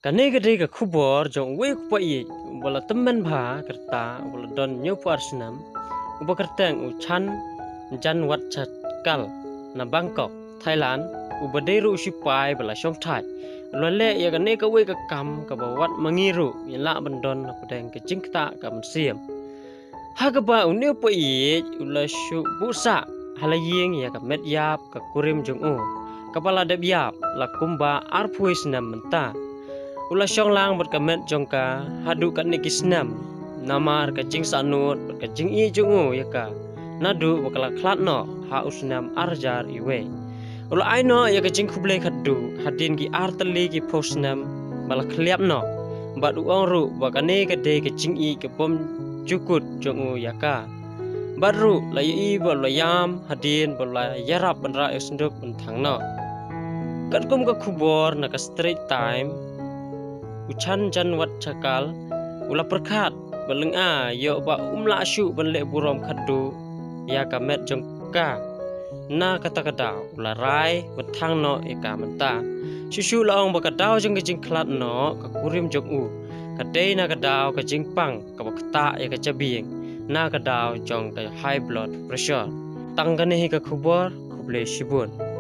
Kane gede ka khubor jong we ku pai wala temen bha kerta wala don nyu par snam uba kerteng u chan jan wat kal na Bangkok Thailand uba deru sipai bala shom thai lo le ya kane ka we ka kam ka ba wat mangiru ya la bandon na pudeng ke jingta ka siam ha ka ba u nyu pai ula shu busa halayeng ya ka met yap ka kurim jong u kapala deb yap la kumba arpui snam menta Ula syong lang berkamet jongka hadu kat ni kisnam namar ka jing sanut ka jing I jungu ya ka nadu bakala klat no ha usnam arjar iwe ula aino ya ka jing kuble khadu hadin ki artali ki posnam bala khliap no bad uang ru bakane ka de ka jing I ka bom cukut jungu ya ka baru la I bala yam hadin bala yarap bandra esnduk bentang no kat kum ka kubor na ka straight time Uchan jan wat cakal ula perkat beleng yo ba umla asyu benle burom khadu ya kamet jongka na kata kada ula rai betang no eka menta susu laong ba kadau jeng jing klat no ka kurim jong u kadai na kadau ka jing pang ka bakta ya ka jabing na kadau jong ka high blood pressure tangkane hi ka khubor khuble shibun